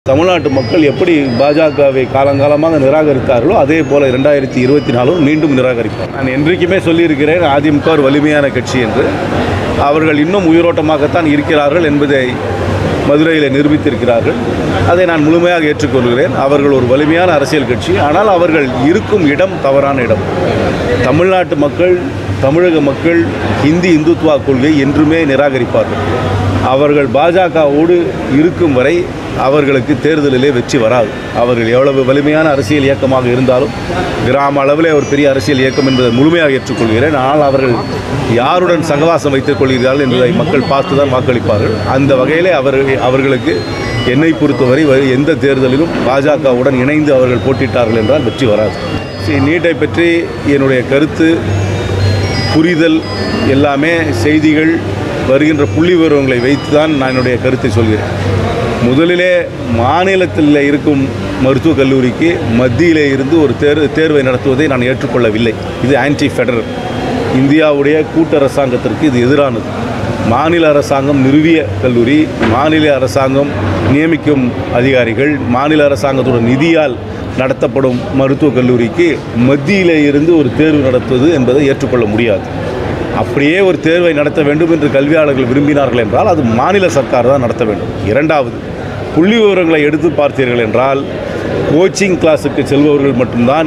தமிழ்நாட்டு மக்கள் எப்படி பாஜகவை காலங்காலமாக நிராகரித்தார்களோ அதே போல 2024 மீண்டும் நிராகரிப்பார். நான் என்றைக்குமே சொல்லியிருக்கிறேன், அதிமுக ஒரு வலிமையான கட்சி என்று. அவர்கள் இன்னும் உயிரோட்டமாகத்தான் இருக்கிறார்கள் என்பதை மதுரையில் நிரூபித்திருக்கிறார்கள். அதை நான் முழுமையாக ஏற்றுக்கொள்கிறேன். அவர்கள் ஒரு வலிமையான அரசியல் கட்சி. ஆனால் அவர்கள் இருக்கும் இடம் தவறான இடம். தமிழ்நாட்டு மக்கள், தமிழக மக்கள் இந்துத்துவா கொள்கை என்றுமே நிராகரிப்பார்கள். அவர்கள் பாஜகவோடு இருக்கும் வரை அவர்களுக்கு தேர்தலிலே வெற்றி வராது. அவர்கள் எவ்வளவு வலிமையான அரசியல் இயக்கமாக இருந்தாலும், கிராம அளவிலே ஒரு பெரிய அரசியல் இயக்கம் என்பதை முழுமையாக ஏற்றுக்கொள்கிறேன். ஆனால் அவர்கள் யாருடன் சகவாசம் வைத்துக் கொள்கிறார்கள் என்பதை மக்கள் பார்த்து தான் வாக்களிப்பார்கள். அந்த வகையிலே அவர்களுக்கு என்னை பொறுத்தவரை எந்த தேர்தலிலும் பாஜகவுடன் இணைந்து அவர்கள் போட்டிட்டார்கள் என்றால் வெற்றி வராது. நீட்டை பற்றி என்னுடைய கருத்து, புரிதல் எல்லாமே செய்திகள், வருகின்ற புள்ளி விவரங்களை வைத்து தான் நான் என்னுடைய கருத்தை சொல்கிறேன். முதலிலே மாநிலத்தில் இருக்கும் மருத்துவக் கல்லூரிக்கு மத்தியிலே இருந்து ஒரு தேர்வை நடத்துவதை நான் ஏற்றுக்கொள்ளவில்லை. இது ஆன்டி ஃபெடரல். இந்தியாவுடைய கூட்டரசாங்கத்திற்கு இது எதிரானது. மாநில அரசாங்கம் நிறுவிய கல்லூரி, மாநில அரசாங்கம் நியமிக்கும் அதிகாரிகள், மாநில அரசாங்கத்தோட நிதியால் நடத்தப்படும் மருத்துவக் கல்லூரிக்கு மத்தியிலே இருந்து ஒரு தேர்வு நடத்துவது என்பதை ஏற்றுக்கொள்ள முடியாது. அப்படியே ஒரு தேர்வை நடத்த வேண்டும் என்று கல்வியாளர்கள் விரும்பினார்கள் என்றால் அது மாநில சர்க்கார் தான் நடத்த வேண்டும். இரண்டாவது, புள்ளி விவரங்களை எடுத்து பார்த்தீர்கள் என்றால் கோச்சிங் கிளாஸுக்கு செல்பவர்கள் மட்டும்தான்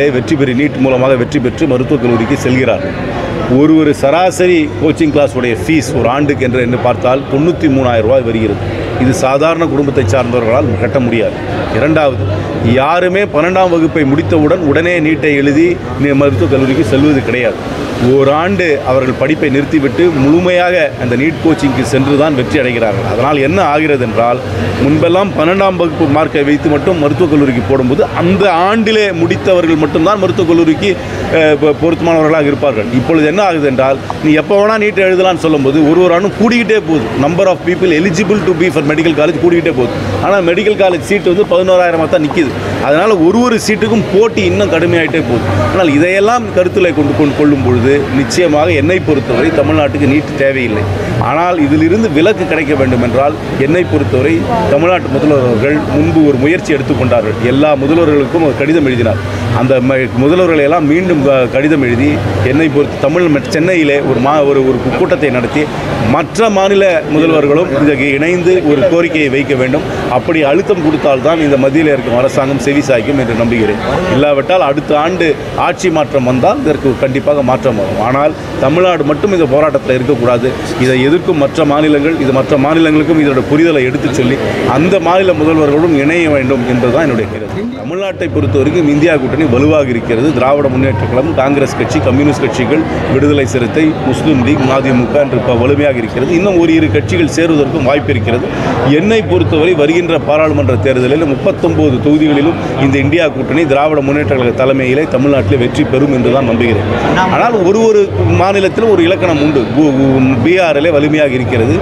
நீட் மூலமாக வெற்றி பெற்று மருத்துவக் கல்லூரிக்கு செல்கிறார்கள். ஒரு சராசரி கோச்சிங் கிளாஸுடைய ஃபீஸ் ஒரு ஆண்டுக்கு என்று பார்த்தால் 93,000 ரூபாய் வருகிறது. இது சாதாரண குடும்பத்தை சார்ந்தவர்களால் கட்ட முடியாது. இரண்டாவது, யாருமே 12ஆம் வகுப்பை முடித்தவுடன் உடனே நீட்டை எழுதி மருத்துவக் கல்லூரிக்கு செல்வது கிடையாது. ஓராண்டு அவர்கள் படிப்பை நிறுத்திவிட்டு முழுமையாக அந்த நீட் கோச்சிங்க்கு சென்று தான் வெற்றி அடைகிறார்கள். அதனால் என்ன ஆகிறது என்றால், முன்பெல்லாம் 12ஆம் வகுப்பு மார்க்கை வைத்து மட்டும் மருத்துவக் கல்லூரிக்கு போடும்போது அந்த ஆண்டிலே முடித்தவர்கள் மட்டும்தான் மருத்துவக் கல்லூரிக்கு பொருத்தமானவர்களாக இருப்பார்கள். இப்பொழுது என்ன ஆகுது என்றால், நீ எப்போ வேணால் நீட்டை எழுதலான்னு சொல்லும்போது ஒரு ஆண்டும் கூடிக்கிட்டே போகுது. Number of people eligible to be for medical college கூடிக்கிட்டே போகுது. ஆனால் மெடிக்கல் காலேஜ் சீட்டு 11,000 தான் நிற்கிது. அதனால் ஒரு சீட்டுக்கும் போட்டி இன்னும் கடுமையாகிட்டே போகுது. ஆனால் இதையெல்லாம் கருத்தில் கொள்ளும் பொழுது நிச்சயமாக என்னை பொறுத்தவரை தமிழ்நாட்டுக்கு நீட் தேவையில்லை. ஆனால் இதிலிருந்து விலக்கு கிடைக்க வேண்டும் என்றால் என்னை பொறுத்தவரை தமிழ்நாட்டு முதல்வர்கள் முன்பு ஒரு முயற்சி எடுத்துக்கொண்டார்கள். எல்லா முதல்வர்களுக்கும் ஒரு கடிதம் எழுதினார். அந்த முதல்வர்களை எல்லாம் மீண்டும் கடிதம் எழுதி என்னை பொறுத்து சென்னையிலே ஒரு கூட்டத்தை நடத்தி மற்ற மாநில முதல்வர்களும் இதற்கு இணைந்து ஒரு கோரிக்கையை வைக்க வேண்டும். அப்படி அழுத்தம் கொடுத்தால்தான் இந்த மத்தியில் இருக்கும் அரசாங்கம் செவி சாய்க்கும் என்று நம்புகிறேன். இல்லாவிட்டால் அடுத்த ஆண்டு ஆட்சி மாற்றம் வந்தால் இதற்கு கண்டிப்பாக மாற்றம் வரும். ஆனால் தமிழ்நாடு மட்டும் இந்த போராட்டத்தில் இருக்கக்கூடாது. இதை எதிர்க்கும் மற்ற மாநிலங்கள், மற்ற மாநிலங்களுக்கும் இதோட புரிதலை எடுத்துச் சொல்லி அந்த மாநில முதல்வர்களும் இணைய வேண்டும் என்பதுதான் என்னுடைய கருத்து. தமிழ்நாட்டை பொறுத்தவரைக்கும் இந்தியா கூட்டணி வலுவாக இருக்கிறது. திராவிட முன்னேற்ற கழகம், காங்கிரஸ் கட்சி, கம்யூனிஸ்ட் கட்சிகள், விடுதலை சிறுத்தை, முஸ்லீம் லீக், அதிமுக என்று வலிமையாக இருக்கிறது. இன்னும் ஒரு இரு கட்சிகள் சேருவதற்கும் வாய்ப்பு இருக்கிறது. என்னை பொறுத்தவரை வருகின்ற பாராளுமன்ற தேர்தலில் 39 தொகுதிகளிலும் இந்த இந்தியா கூட்டணி திராவிட முன்னேற்ற கழக தலைமையிலே தமிழ்நாட்டில் வெற்றி பெறும் என்றுதான் நம்புகிறேன். ஆனால் ஒரு மாநிலத்திலும் ஒரு இலக்கணம் உண்டு. பீகாரிலே வலிமையாக இருக்கிறது.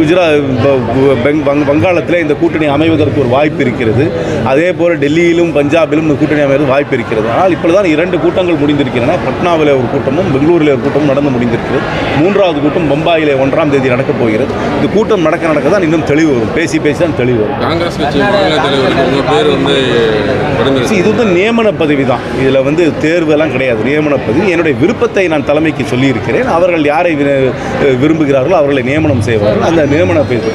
வங்காளத்தில் இந்த கூட்டணி அமைவதற்கு ஒரு வாய்ப்பு இருக்கிறது. அதே போல் டெல்லியிலும் பஞ்சாபிலும் இந்த கூட்டணி அமைவது வாய்ப்பு இருக்கிறது. ஆனால் இப்பொழுதுதான் 2 கூட்டங்கள் முடிந்திருக்கின்றன. பட்னாவில் ஒரு கூட்டமும் பெங்களூரில் ஒரு கூட்டமும் நடந்து முடிந்திருக்கிறது. 3வது கூட்டம் பம்பாயிலே 1ஆம் தேதி நடக்கப் போகிறது. இந்த கூட்டம் நடக்க தான் இன்னும் தெளிவு வரும். பேசி தான் தெளிவு வரும். காங்கிரஸ் கட்சி இது நியமன பதவி தான். இதில் தேர்வெல்லாம் கிடையாது. நியமன பதவி. என்னுடைய விருப்பத்தை நான் தலைமைக்கு சொல்லியிருக்கிறேன். அவர்கள் யாரை விரும்புகிறார்களோ அவர்களை நியமனம் செய்வார்கள். அந்த நியமன பதவி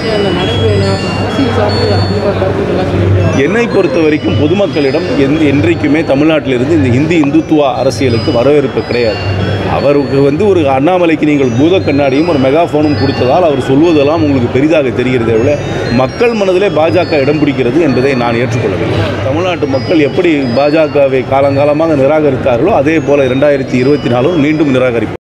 என்னை பொறுத்த வரைக்கும் பொதுமக்களிடம் என்றைக்குமே தமிழ்நாட்டிலிருந்து இந்த இந்துத்துவா அரசியலுக்கு வரவேற்பு கிடையாது. அவருக்கு ஒரு அண்ணாமலைக்கு நீங்கள் பூத கண்ணாடியும் ஒரு மெகாஃபோனும் கொடுத்ததால் அவர் சொல்வதெல்லாம் உங்களுக்கு பெரிதாக தெரிகிறதே விட மக்கள் மனதிலே பாஜக இடம் பிடிக்கிறது என்பதை நான் ஏற்றுக்கொள்ளவில்லை. தமிழ்நாட்டு மக்கள் எப்படி பாஜகவை காலங்காலமாக நிராகரித்தார்களோ அதே போல 2024 மீண்டும் நிராகரிப்பார்.